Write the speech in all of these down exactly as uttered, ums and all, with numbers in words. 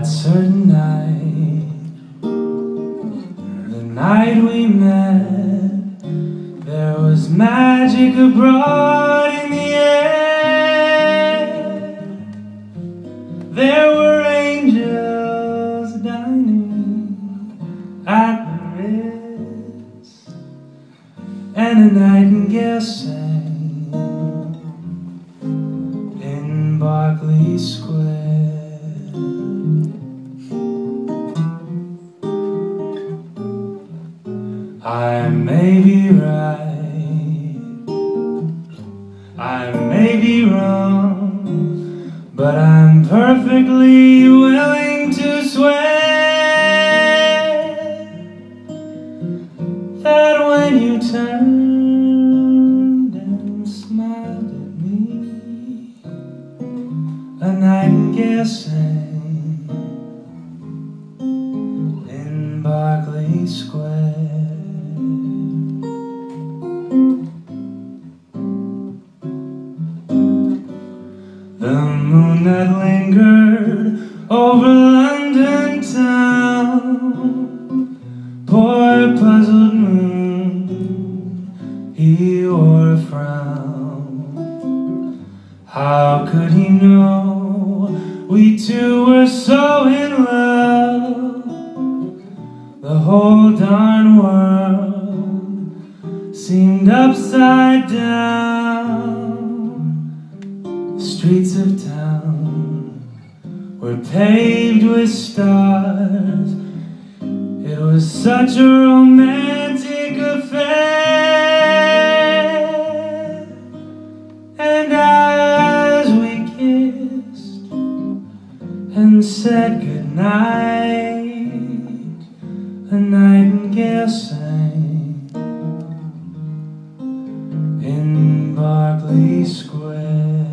That certain night, the night we met, there was magic abroad in the air. There were angels dining at the Ritz, and a nightingale sang in Berkeley Square. I may be right, I may be wrong, but I'm perfectly willing to swear that when you turned and smiled at me, a nightingale sang in Berkeley Square. The moon that lingered over London town, poor puzzled moon, he wore a frown. How could he know we two were so in love? The whole darn world seemed upside down. Streets of town were paved with stars. It was such a romantic affair. And as we kissed and said goodnight, a nightingale sang in Berkeley Square.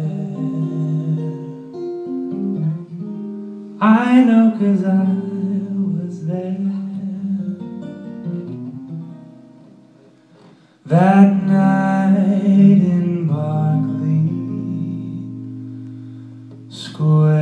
I know 'cause I was there that night in Berkeley Square.